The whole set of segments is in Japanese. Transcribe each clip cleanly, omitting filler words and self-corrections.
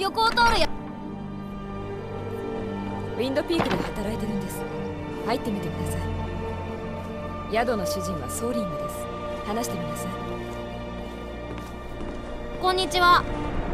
横を通るや。 ウィンドピークで働いてるんです。入ってみてください。宿の主人はソーリングです。話してみなさい。 こんにちは。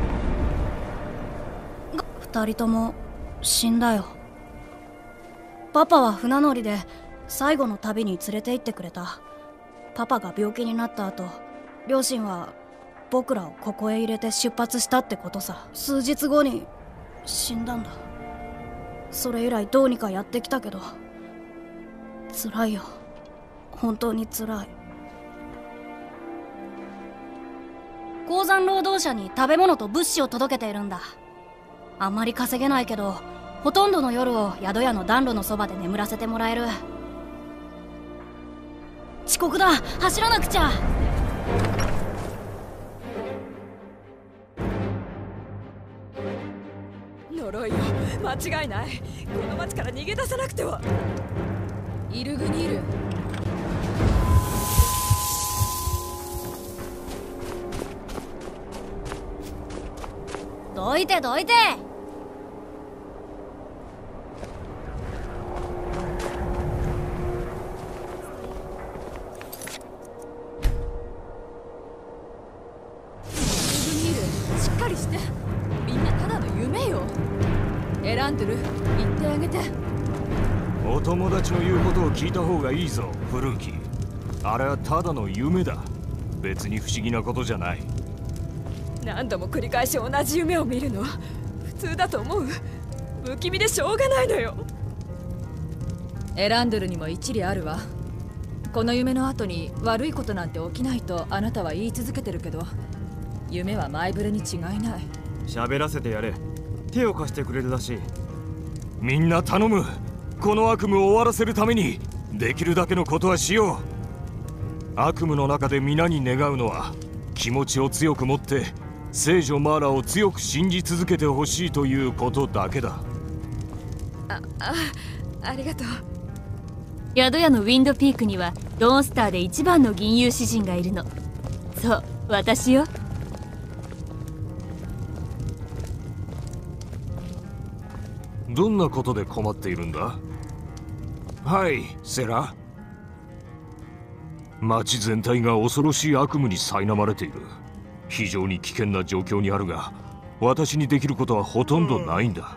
二人とも死んだよ。パパは船乗りで最後の旅に連れて行ってくれた。パパが病気になった後、両親は僕らをここへ入れて出発したってことさ。数日後に死んだんだ。それ以来どうにかやってきたけど、辛いよ。本当に辛い。鉱山労働者に食べ物と物資を届けているんだ。あんまり稼げないけど、ほとんどの夜を宿屋の暖炉のそばで眠らせてもらえる。遅刻だ、走らなくちゃ。 呪いよ、間違いない。この町から逃げ出さなくては。イルグニール。 どいてどいて。 しっかりして。みんなただの夢よ。エランドゥル、言ってあげて。 お友達の言うことを聞いた方がいいぞ、フルーキ。あれはただの夢だ。別に不思議なことじゃない。 何度も繰り返し同じ夢を見るの普通だと思う？不気味でしょうがないのよ。エランドゥルにも一理あるわ。この夢の後に悪いことなんて起きないとあなたは言い続けてるけど、夢は前触れに違いない。 喋らせてやれ。手を貸してくれるらしい。 みんな頼む。この悪夢を終わらせるためにできるだけのことはしよう。悪夢の中で皆に願うのは、気持ちを強く持って聖女マーラを強く信じ続けてほしいということだけだ。 ありがとう。 宿屋のウィンドピークにはドーンスターで一番の銀融詩人がいるの。そう、私よ。 どんなことで困っているんだ？はい、セラ。町全体が恐ろしい悪夢に苛まれている。非常に危険な状況にあるが、私にできることはほとんどないんだ。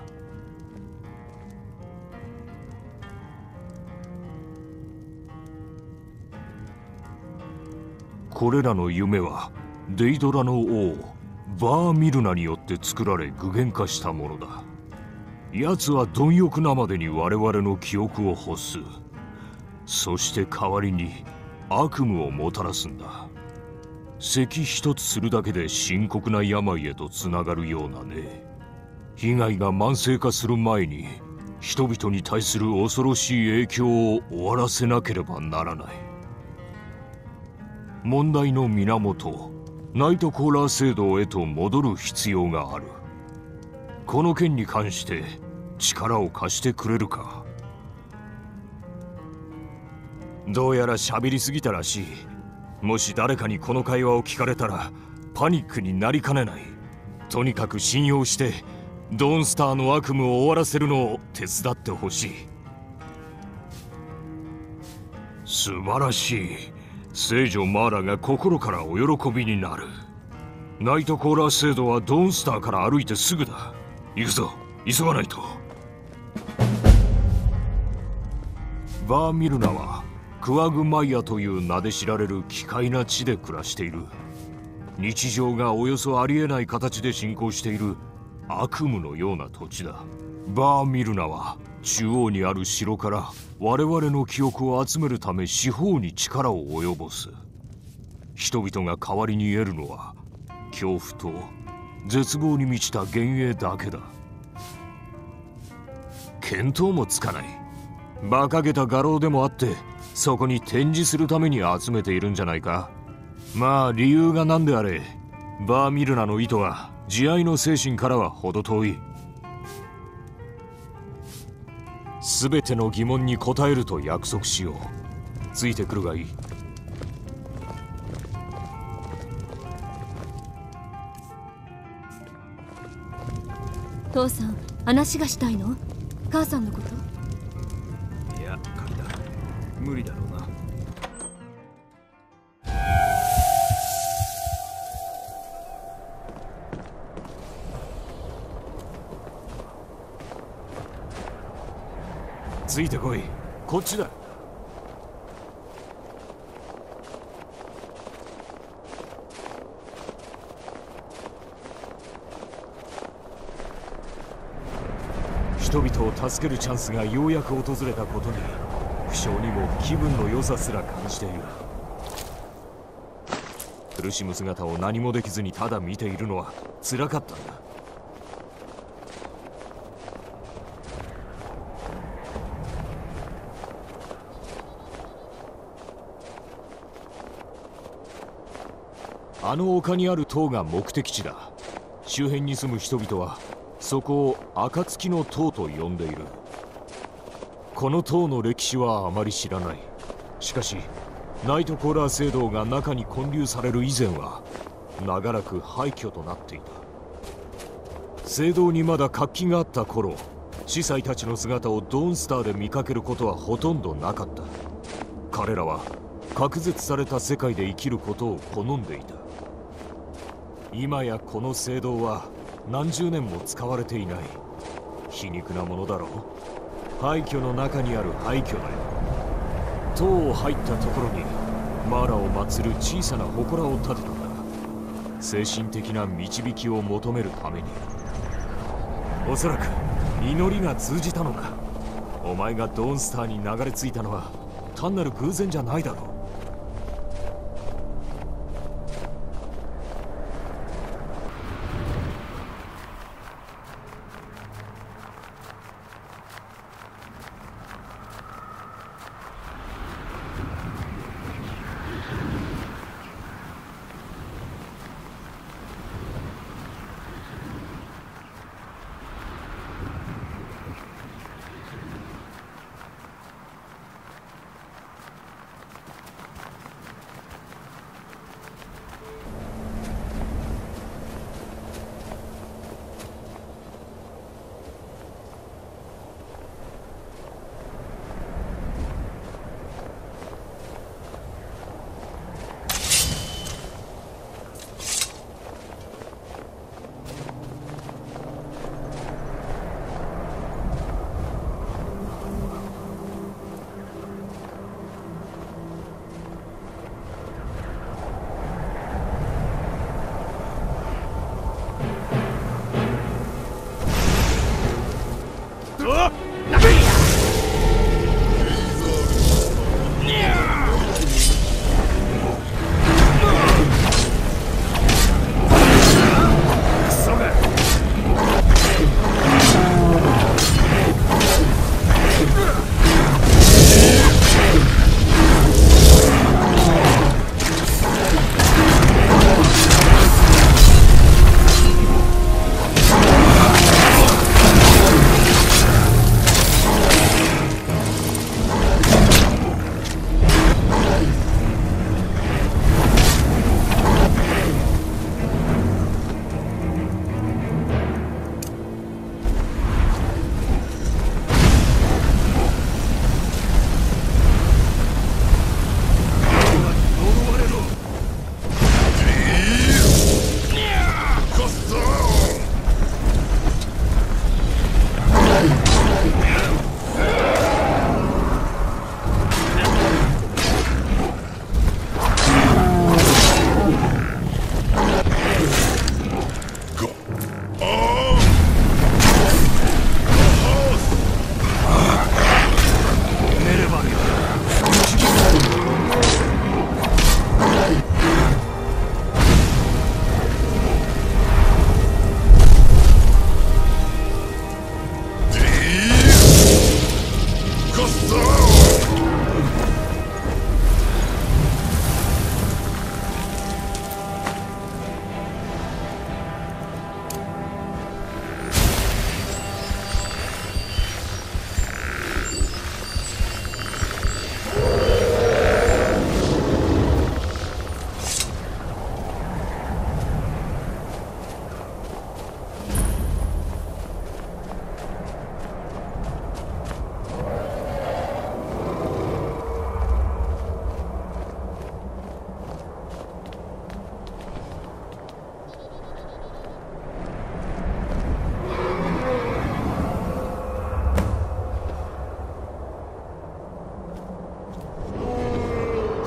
これらの夢はデイドラの王バーミルナによって作られ具現化したものだ。奴は貪欲なまでに我々の記憶を欲す。そして代わりに悪夢をもたらすんだ。咳一つするだけで深刻な病へとつながるようなね。被害が慢性化する前に人々に対する恐ろしい影響を終わらせなければならない。問題の源、ナイトコーラー制度へと戻る必要がある。この件に関して力を貸してくれるか？どうやら喋りすぎたらしい。もし誰かにこの会話を聞かれたらパニックになりかねない。とにかく信用してドーンスターの悪夢を終わらせるのを手伝ってほしい。素晴らしい。聖女マーラが心からお喜びになる。ナイトコーラー制度はドーンスターから歩いてすぐだ。行くぞ、急がないと。バーミルナはクワグマイヤという名で知られる奇怪な地で暮らしている。日常がおよそありえない形で進行している悪夢のような土地だ。バーミルナは中央にある城から我々の記憶を集めるため四方に力を及ぼす。人々が代わりに得るのは恐怖と絶望に満ちた幻影だけだ。見当もつかない。馬鹿げた画廊でもあってそこに展示するために集めているんじゃないか。まあ理由が何であれ、バーミルナの意図は慈愛の精神からは程遠い。全ての疑問に答えると約束しよう。ついてくるがいい。 父さん、話がしたいの？母さんのこと？ いや、カリだ。無理だろうな。 ついてこい。こっちだ。人々を助けるチャンスがようやく訪れたことに、不傷にも気分の良さすら感じている。苦しむ姿を何もできずにただ見ているのは辛かったんだ。あの丘にある塔が目的地だ。周辺に住む人々はそこを暁の塔と呼んでいる。この塔の歴史はあまり知らない。しかしナイトコーラー聖堂が中に建立される以前は長らく廃墟となっていた。聖堂にまだ活気があった頃、司祭たちの姿をドーンスターで見かけることはほとんどなかった。彼らは隔絶された世界で生きることを好んでいた。今やこの聖堂は何十年も使われていない。皮肉なものだろう。廃墟の中にある廃墟だよ。塔を入ったところにマーラを祀る小さな祠を建てたんだ。精神的な導きを求めるために。おそらく祈りが通じたのか。お前がドーンスターに流れ着いたのは単なる偶然じゃないだろう。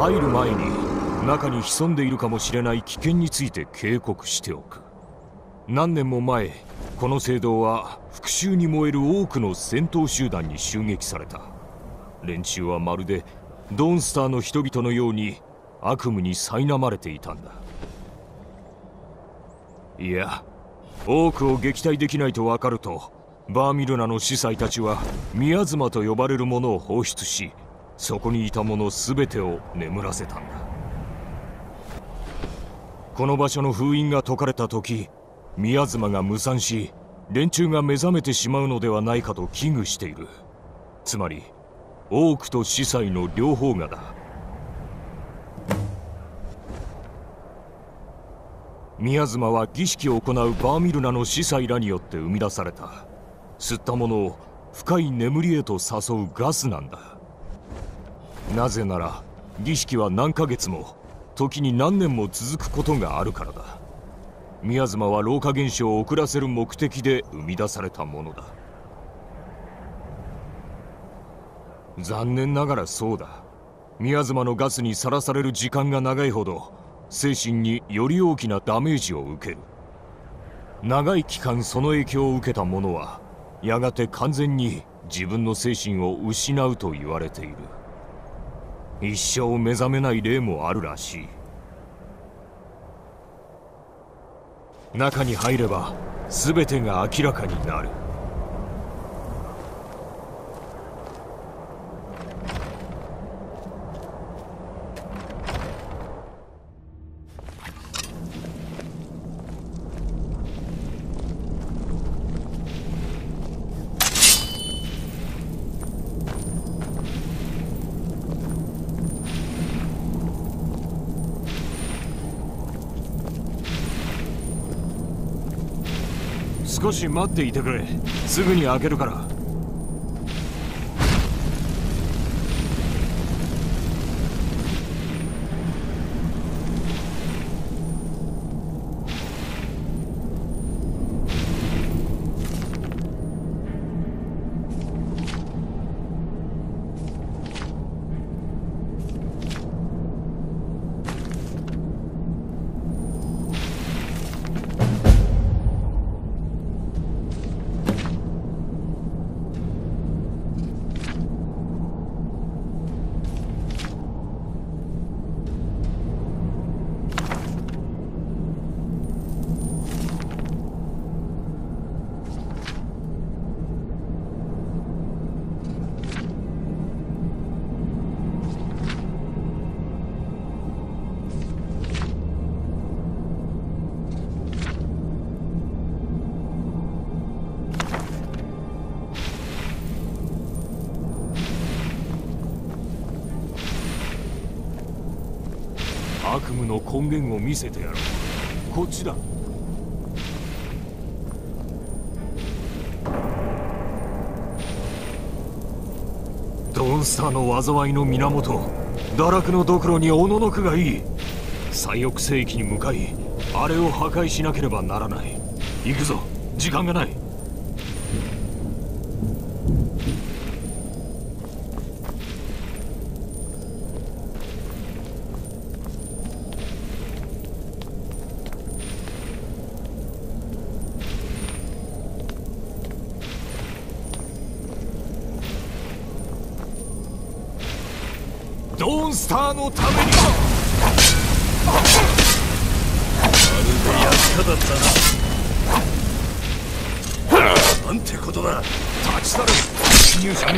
入る前に中に潜んでいるかもしれない危険について警告しておく。何年も前、この聖堂は復讐に燃える多くの戦闘集団に襲撃された。連中はまるでドーンスターの人々のように悪夢に苛まれていたんだ。いや、多くを撃退できないと分かると、バーミルナの司祭たちは宮妻と呼ばれるものを放出し、そこにいたもの全てを眠らせたんだ。この場所の封印が解かれた時、宮妻が無産し、連中が目覚めてしまうのではないかと危惧している。つまりオークと司祭の両方がだ。宮妻は儀式を行うバーミルナの司祭らによって生み出された。吸ったものを深い眠りへと誘うガスなんだ。なぜなら儀式は何ヶ月も時に何年も続くことがあるからだ。宮妻は老化現象を遅らせる目的で生み出されたものだ。残念ながらそうだ。宮妻のガスにさらされる時間が長いほど精神により大きなダメージを受ける。長い期間その影響を受けた者はやがて完全に自分の精神を失うと言われている。一生目覚めない例もあるらしい。中に入れば全てが明らかになる。少し待っていてくれ。すぐに開けるから。悪夢の根源を見せてやろう。こっちだ。ドーンスターの災いの源、堕落のドクロにおののくがいい。最奥聖域に向かい、あれを破壊しなければならない。行くぞ、時間がない。ドーンスターのために。まるで役立ったな。なんてことだ。立ち去れ。入者め。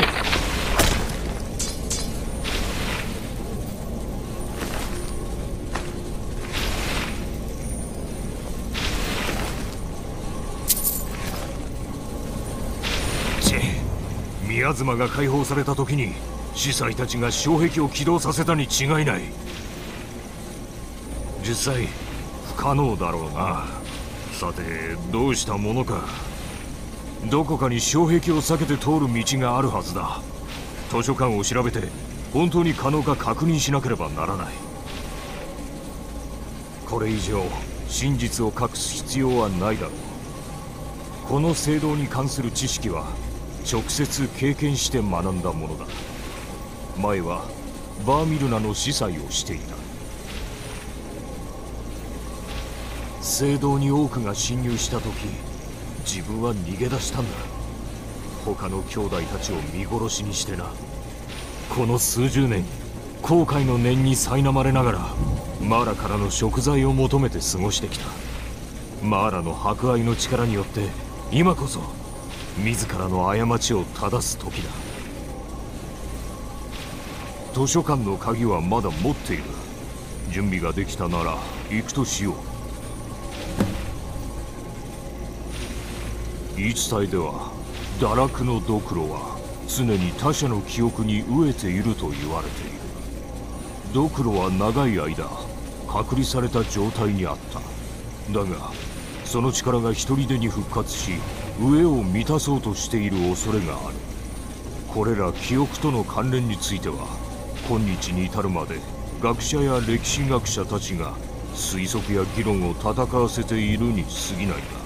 宮妻が解放された時に司祭たちが障壁を起動させたに違いない。実際不可能だろうな。さてどうしたものか。どこかに障壁を避けて通る道があるはずだ。図書館を調べて本当に可能か確認しなければならない。これ以上真実を隠す必要はないだろう。この聖堂に関する知識は直接経験して学んだものだ。前はバーミルナの司祭をしていた。聖堂に多くが侵入した時、自分は逃げ出したんだ。他の兄弟たちを見殺しにしてな。この数十年、後悔の念に苛まれながらマーラからの贖罪を求めて過ごしてきた。マーラの博愛の力によって今こそ自らの過ちを正す時だ。図書館の鍵はまだ持っている。準備ができたなら行くとしよう。言い伝えでは堕落のドクロは常に他者の記憶に飢えていると言われている。ドクロは長い間隔離された状態にあった。だがその力が一人でに復活し、飢えを満たそうとしている恐れがある。これら記憶との関連については今日に至るまで学者や歴史学者たちが推測や議論を戦わせているに過ぎないが。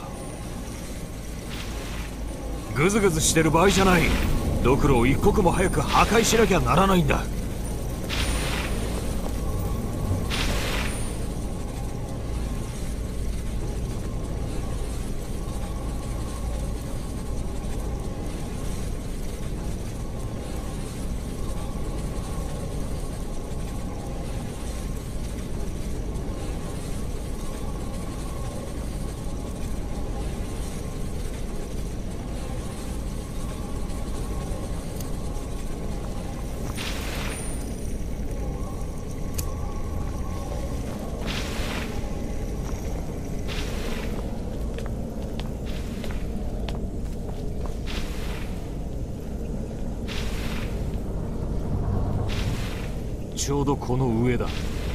グズグズしてる場合じゃない。ドクロを一刻も早く破壊しなきゃならないんだ。ちょうどこの上だ。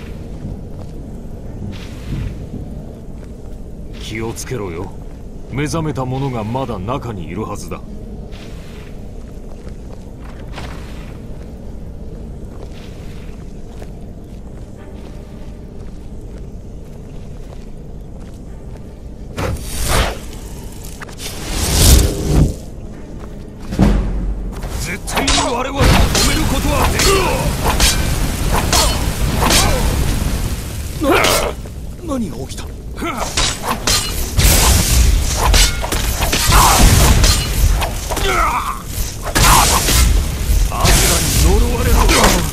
気をつけろよ。目覚めた者がまだ中にいるはずだ。絶対に我々を止めることはできない。何が起きた？アスラに呪われろ。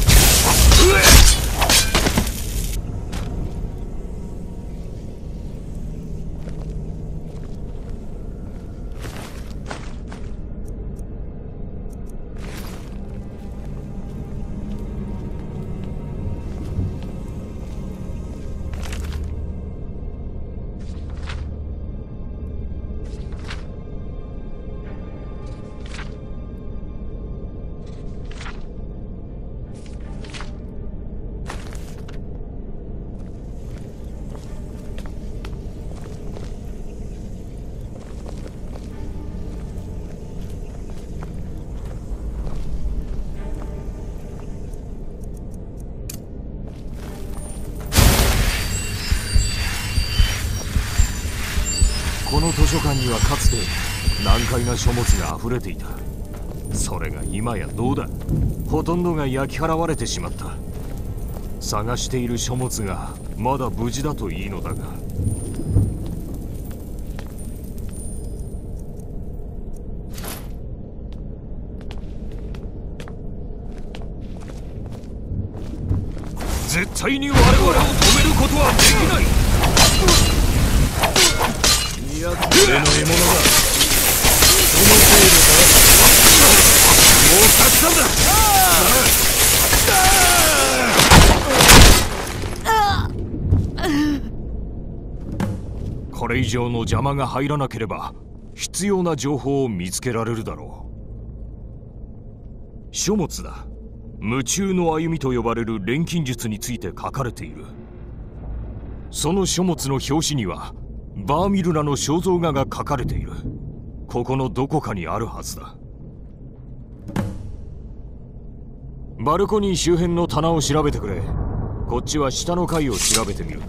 この図書館にはかつて難解な書物が溢れていた。それが今やどうだ。ほとんどが焼き払われてしまった。探している書物がまだ無事だといいのだが。絶対に我々を止めることはできない。いや、これの獲物だ。その程度か。もうたくさんだ。これ以上の邪魔が入らなければ必要な情報を見つけられるだろう。書物だ。夢中の歩みと呼ばれる錬金術について書かれている。その書物の表紙にはバーミルナの肖像画が書かれている。ここのどこかにあるはずだ。バルコニー周辺の棚を調べてくれ。こっちは下の階を調べてみる。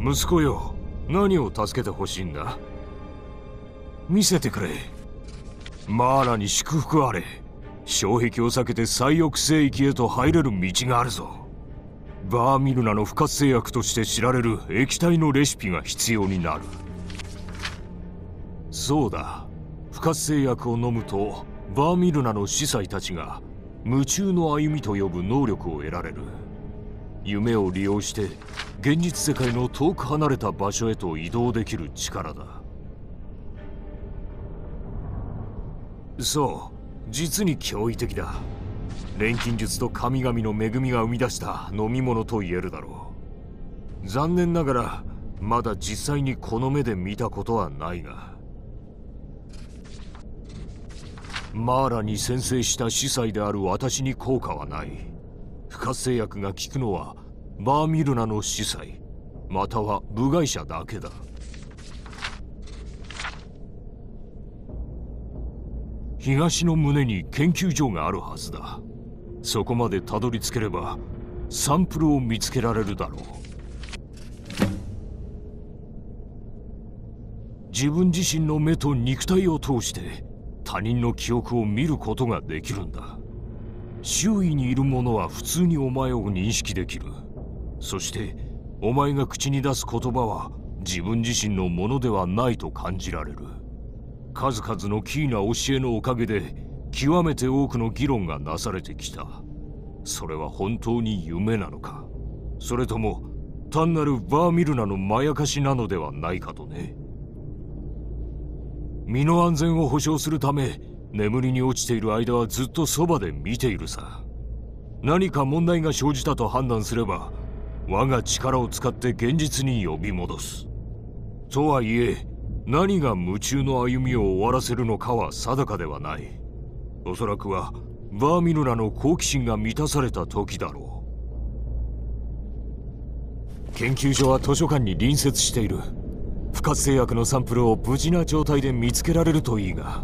息子よ、何を助けてほしいんだ？見せてくれ。マーラに祝福あれ。障壁を避けて最抑制域へと入れる道があるぞ。バーミルナの不活性薬として知られる液体のレシピが必要になる。そうだ、不活性薬を飲むとバーミルナの司祭たちが夢中の歩みと呼ぶ能力を得られる。夢を利用して現実世界の遠く離れた場所へと移動できる力だ。そう、実に驚異的だ。錬金術と神々の恵みが生み出した飲み物と言えるだろう。残念ながらまだ実際にこの目で見たことはないが、マーラに宣誓した司祭である私に効果はない。不活性薬が効くのはバーミルナの司祭または部外者だけだ。東の胸に研究所があるはずだ。そこまでたどり着ければサンプルを見つけられるだろう。自分自身の目と肉体を通して他人の記憶を見ることができるんだ。周囲にいる者は普通にお前を認識できる。そしてお前が口に出す言葉は自分自身のものではないと感じられる。数々のキーな教えのおかげで極めて多くの議論がなされてきた。それは本当に夢なのか、それとも単なるバーミルナのまやかしなのではないかとね。身の安全を保証するため眠りに落ちている間はずっとそばで見ているさ。何か問題が生じたと判断すれば我が力を使って現実に呼び戻す。とはいえ何が夢中の歩みを終わらせるのかは定かではない。おそらくはバーミルナの好奇心が満たされた時だろう。研究所は図書館に隣接している。不活性薬のサンプルを無事な状態で見つけられるといいが。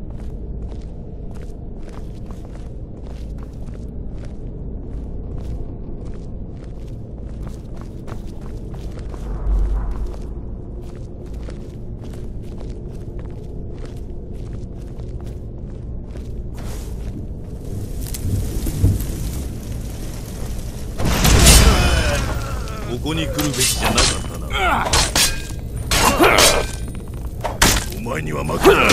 ここに来るべきじゃなかったな。お前には負けない。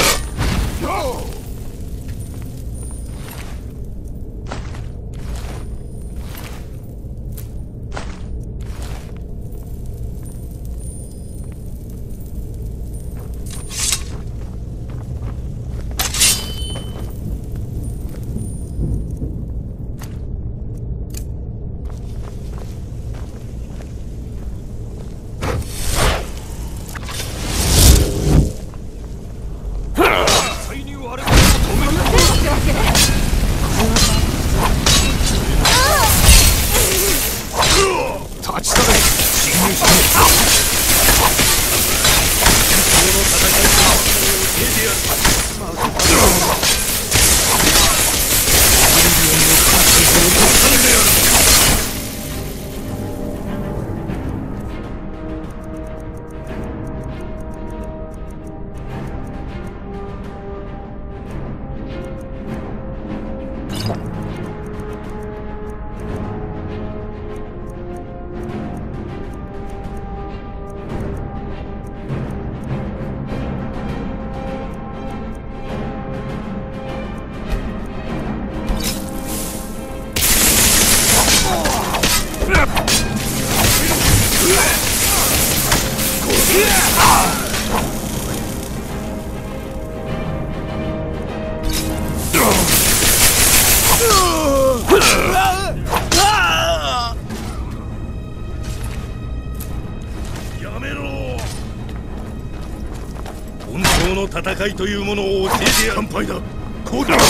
戦いというものを教えてやる。乾杯だ。こうだ。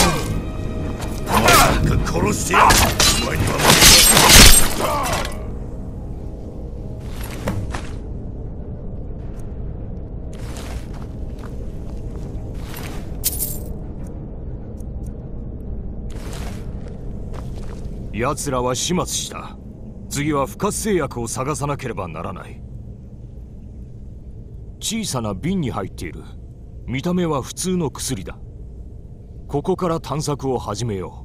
早く殺してやる。お前には奴らは始末した。次は不活性薬を探さなければならない。 小さな瓶に入っている。見た目は普通の薬だ。ここから探索を始めよ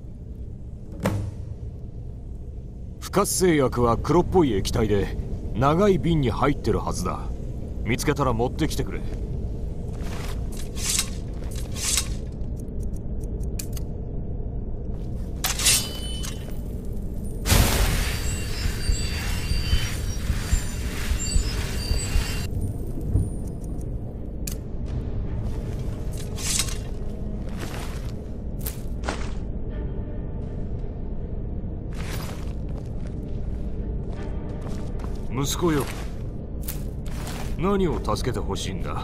う。不活性薬は黒っぽい液体で長い瓶に入ってるはずだ。見つけたら持ってきてくれ。息子よ、何を助けてほしいんだ？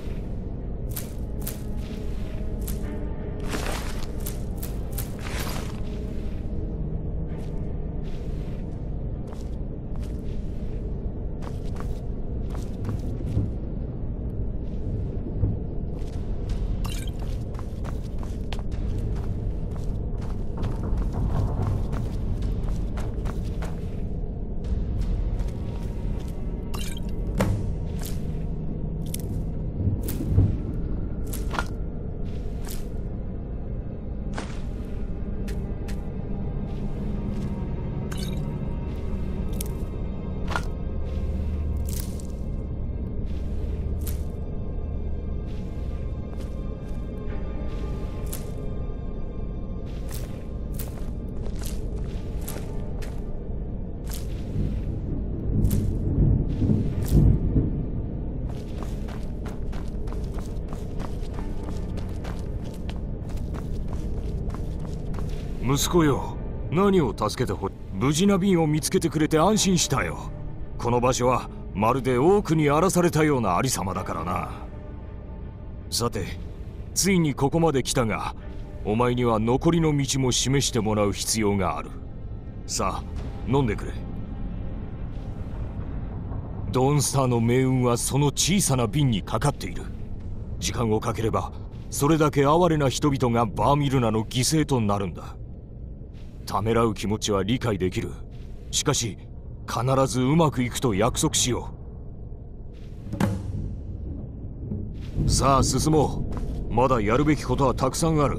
息子よ、何を助けて無事な瓶を見つけてくれて安心したよ。この場所はまるでオークに荒らされたようなありさまだからな。さて、ついにここまで来たが、お前には残りの道も示してもらう必要がある。さあ、飲んでくれ。ドーンスターの命運はその小さな瓶にかかっている。時間をかければそれだけ哀れな人々がバーミルナの犠牲となるんだ。ためらう気持ちは理解できる。しかし必ずうまくいくと約束しよう。さあ進もう。まだやるべきことはたくさんある。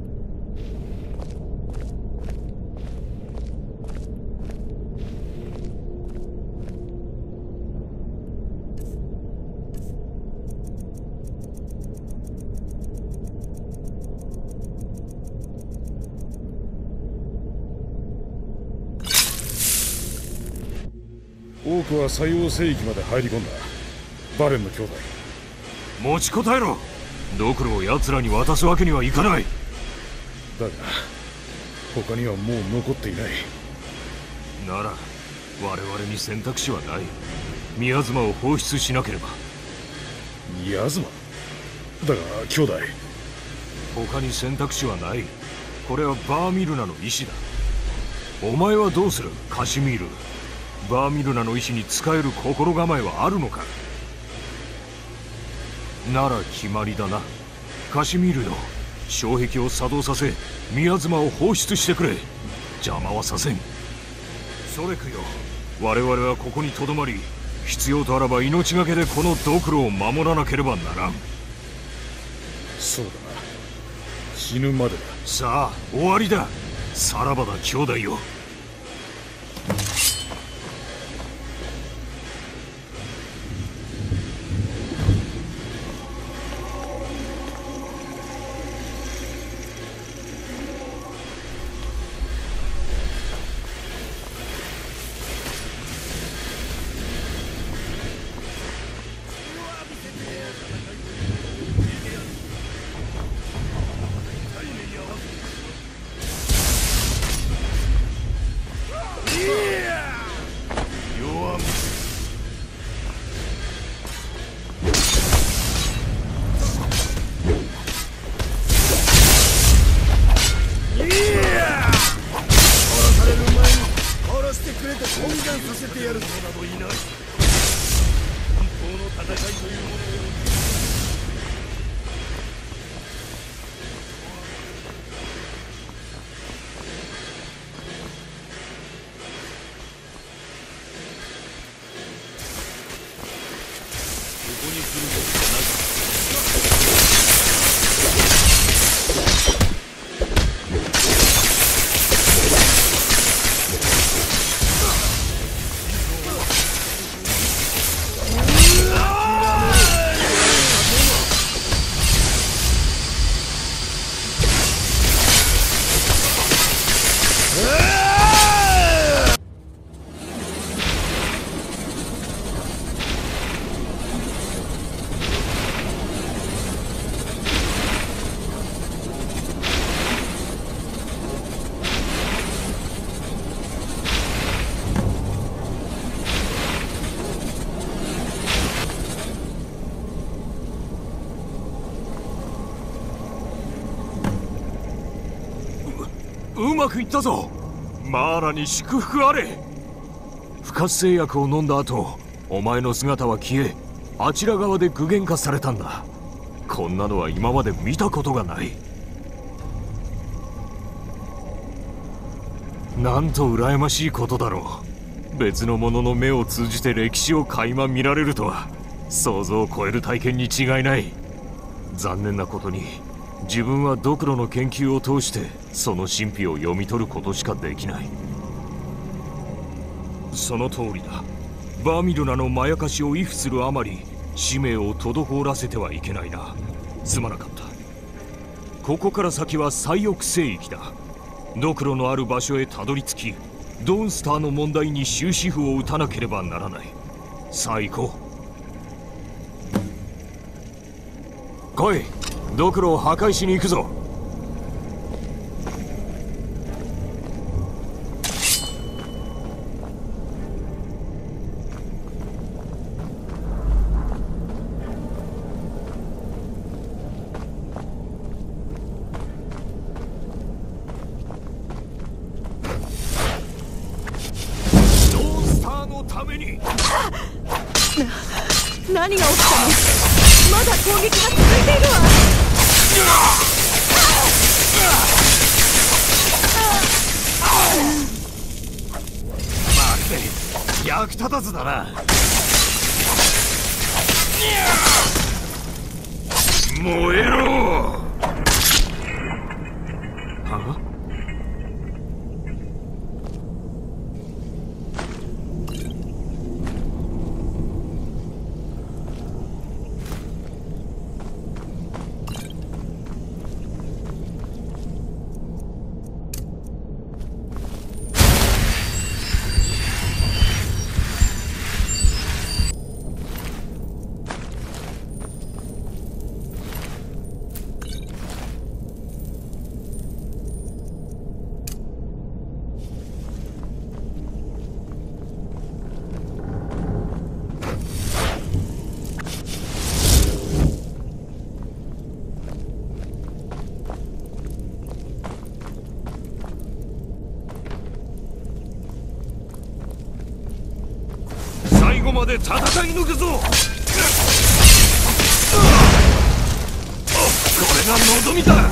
多くは西洋聖域まで入り込んだ。バレンの兄弟、 持ちこたえろ。ドクロを奴らに渡すわけにはいかない。 だが他にはもう残っていない。 なら我々に選択肢はない。宮妻を放出しなければ。 宮妻だが兄弟、 他に選択肢はない。これはバーミルナの意志だ。お前はどうするカシミール。バーミルナの意志に仕える心構えはあるのか？なら決まりだな。カシミールよ、障壁を作動させ宮妻を放出してくれ。邪魔はさせん。ソレクよ、我々はここにとどまり、必要とあらば命がけでこのドクロを守らなければならん。 そうだな、死ぬまでだ。 さあ終わりだ。さらばだ兄弟よ。 うまくいったぞ。マーラに祝福あれ。不活性薬を飲んだ後、お前の姿は消え、あちら側で具現化されたんだ。こんなのは今まで見たことがない。なんと羨ましいことだろう。別の者の目を通じて歴史を垣間見られるとは、想像を超える体験に違いない。残念なことに自分はドクロの研究を通してその神秘を読み取ることしかできない。その通りだ。バーミルナのまやかしを畏怖するあまり使命を滞らせてはいけないな。すまなかった。ここから先は最奥聖域だ。ドクロのある場所へたどり着き、ドーンスターの問題に終止符を打たなければならない。さあ行こう。来い、ドクロを破壊しに行くぞ。ドーンスターのために。 何が起きたの？まだ攻撃が続いているわ。 待て、役立たずだな。燃えろ。は？最後まで戦い抜くぞ。これが望みだ。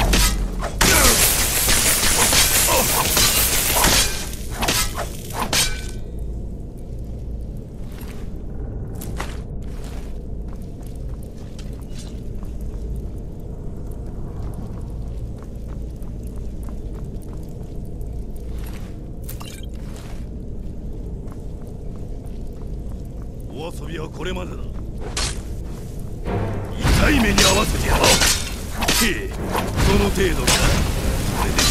お遊びはこれまでだ。痛い目に遭わせてやろう。へえ、その程度か。これで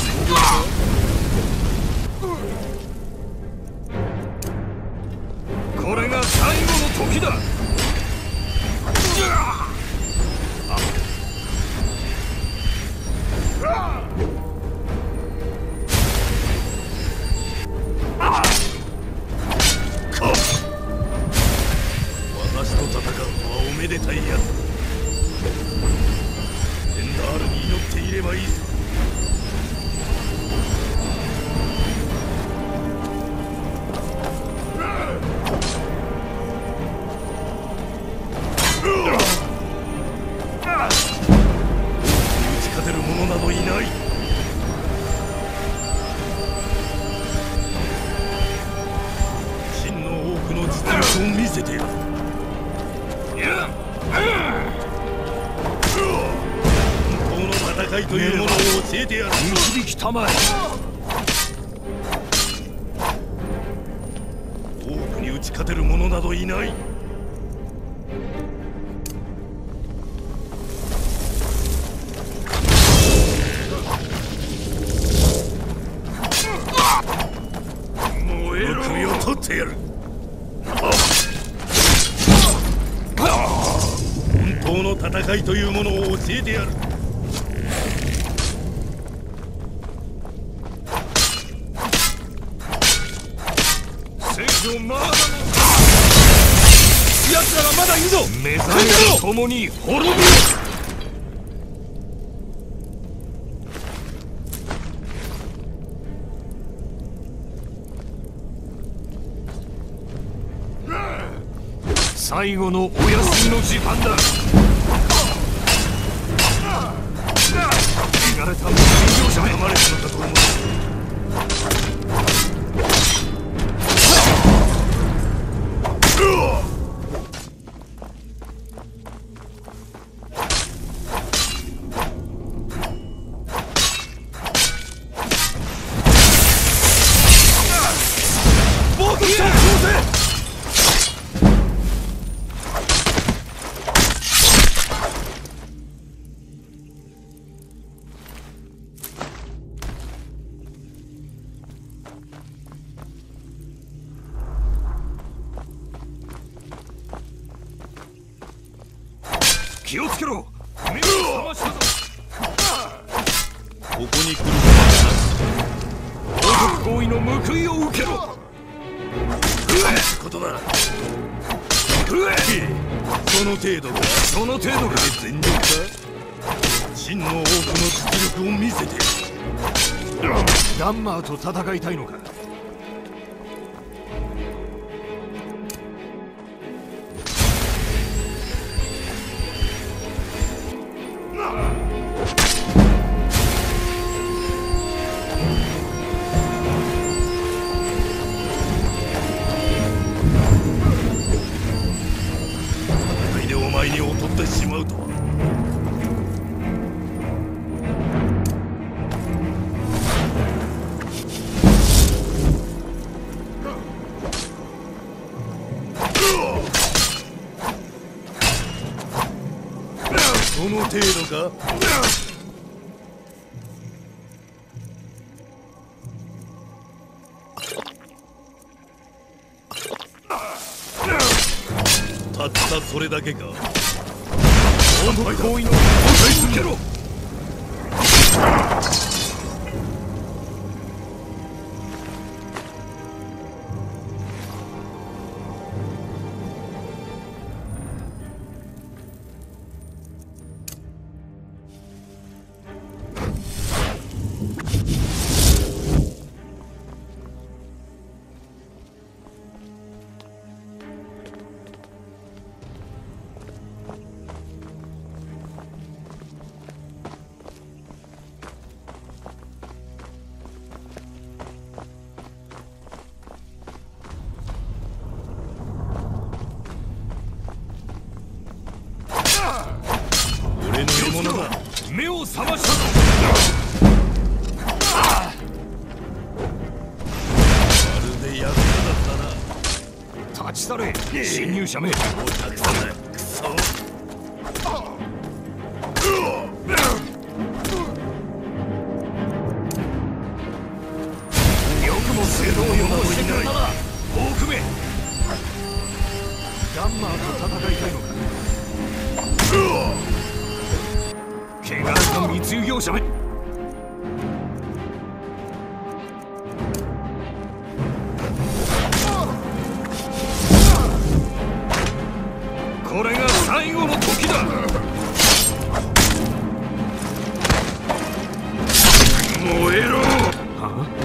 これが最後の時だ。私と戦うのはおめでたいやつ。エンダールに祈っていればいいさ。打ち勝てる者などいない。真の多くの実力を見せてやる。本当の戦いというものを教えてやる。 導きたまえ。 多くに打ち勝てる者などいない。 ってやる。本当の戦いというものを教えてやる。 聖女マーダの奴らがまだいるぞ。 目覚めと共に滅びろ。最後のお休みの時間だ。汚れた無人業者が生まれたのだと思う。気をつけろ。目を覚ましたぞ。 ここに来る王国行為の報いを受けろ。 ことだ。 食え。 その程度か。 その程度か。 全力か。真の王国の実力を見せて。 ダンマーと戦いたいのか。 お前に劣ってしまうとは。その程度か。たったそれだけか。 王国行為の答え続けろ。 俺の獲物だ。 目を覚ましたぞ。 まるで役立ったな。 立ち去れ侵入者め。 もうたくさんだ。くそ。 よくも正道を予防してくれたな。大久め。ダンマーと戦いたいのか。汚れた密輸業者め。これが最後の時だ。燃えろ。はあ。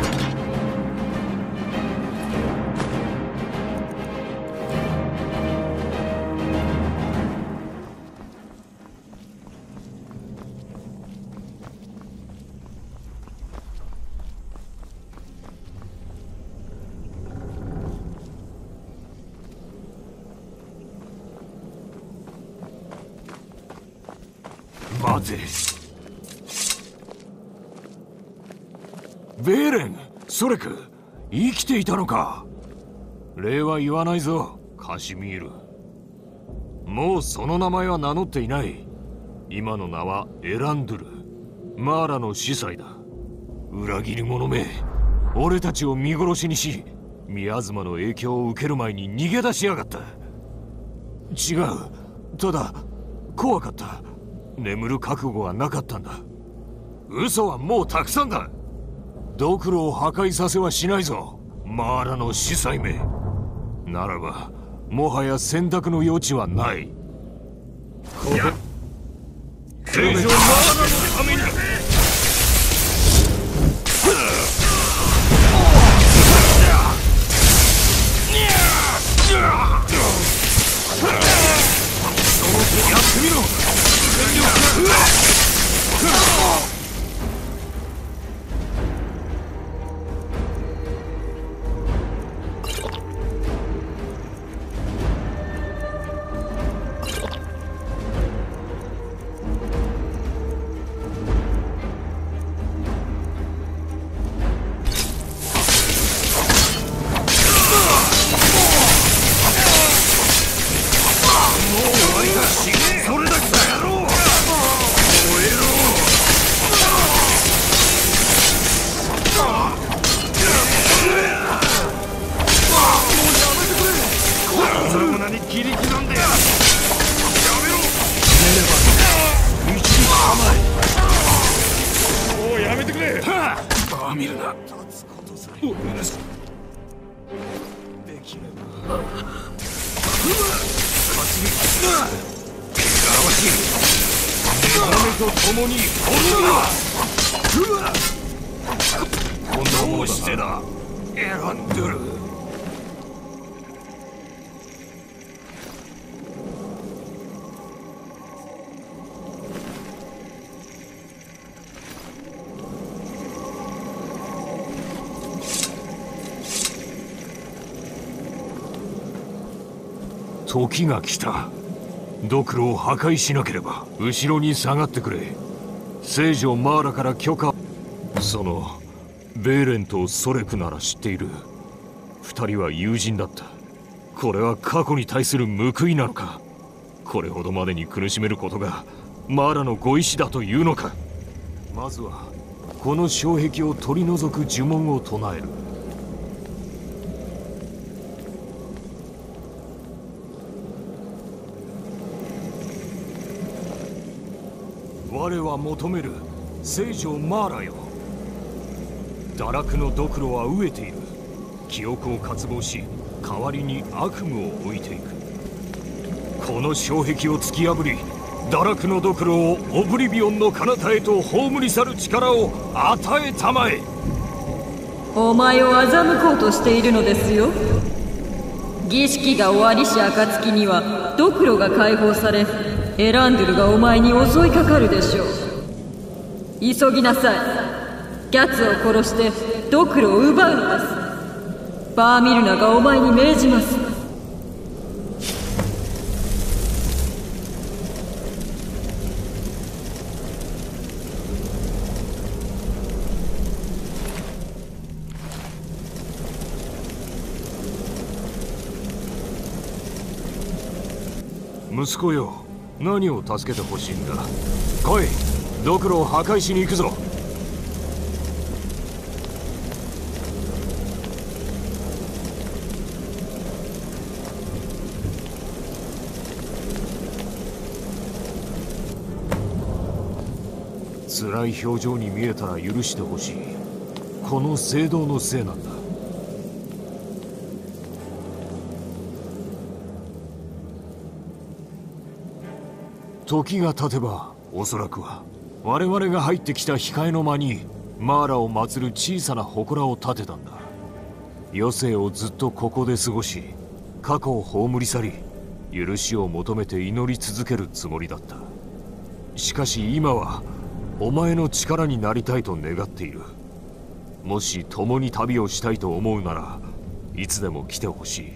待て。ベーレン、ソレク、生きていたのか。礼は言わないぞ、カシミール。もうその名前は名乗っていない。今の名はエランドゥル、マーラの司祭だ。裏切り者め、俺たちを見殺しにし、 宮妻の影響を受ける前に逃げ出しやがった。違う、ただ怖かった。眠る覚悟はなかったんだ。嘘はもうたくさんだ。ドクロを破壊させはしないぞ、マーラの司祭め。ならばもはや選択の余地はない。ここ聖女マーラのために。やってみろ。時が来た。ドクロを破壊しなければ。後ろに下がってくれ。聖女マーラから許可。そのベーレンとソレクなら知っている。二人は友人だった。これは過去に対する報いなのか。これほどまでに苦しめることがマーラのご意志だというのか。まずはこの障壁を取り除く呪文を唱える。我は求める聖女マーラよ。堕落のドクロは飢えている。記憶を渇望し、代わりに悪夢を置いていく。この障壁を突き破り、堕落のドクロをオブリビオンの彼方へと葬り去る力を与えたまえ。 お前を欺こうとしているのですよ。儀式が終わりし暁にはドクロが解放され、エランドゥルがお前に襲いかかるでしょう。急ぎなさい。ギャツを殺してドクロを奪うのです。バーミルナがお前に命じます。 息子よ、何を助けてほしいんだ。来い、ドクロを破壊しに行くぞ。辛い表情に見えたら許してほしい。この聖堂のせいなんだ。時が経てばおそらくは我々が入ってきた控えの間にマーラを祀る小さな祠を建てたんだ。余生をずっとここで過ごし、過去を葬り去り、許しを求めて祈り続けるつもりだった。しかし今はお前の力になりたいと願っている。もし共に旅をしたいと思うならいつでも来てほしい。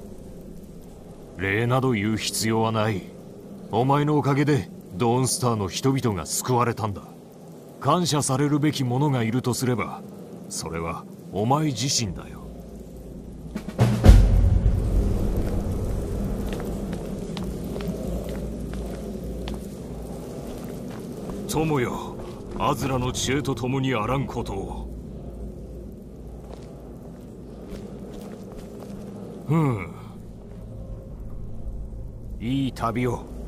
礼など言う必要はない。お前のおかげでドーンスターの人々が救われたんだ。感謝されるべき者がいるとすれば、それはお前自身だよ。友よ、アズラの知恵と共にあらんことを。 いい旅を。